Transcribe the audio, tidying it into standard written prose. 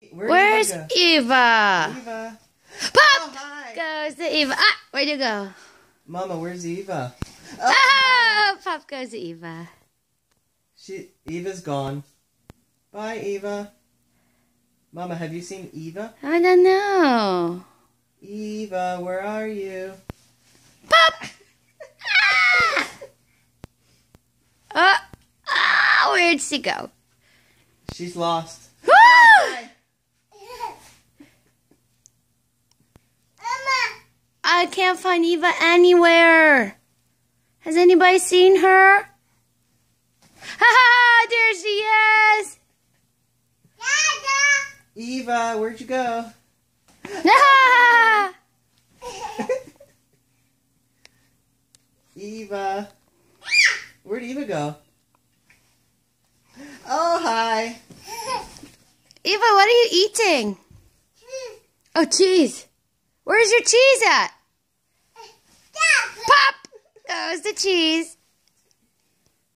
Where's Eva? Eva. Pop! Oh, Goes the Eva. Ah, where'd you go? Mama, where's Eva? Oh, Pop goes to Eva. Eva's gone. Bye, Eva. Mama, have you seen Eva? I don't know. Eva, where are you? Pop! Where'd she go? She's lost. Woo! I can't find Eva anywhere. Has anybody seen her? Ha! There she is. Eva, where'd you go? Eva. Where'd Eva go? Oh, hi. Eva, what are you eating? Oh, cheese. Where's your cheese at? Pop goes the cheese.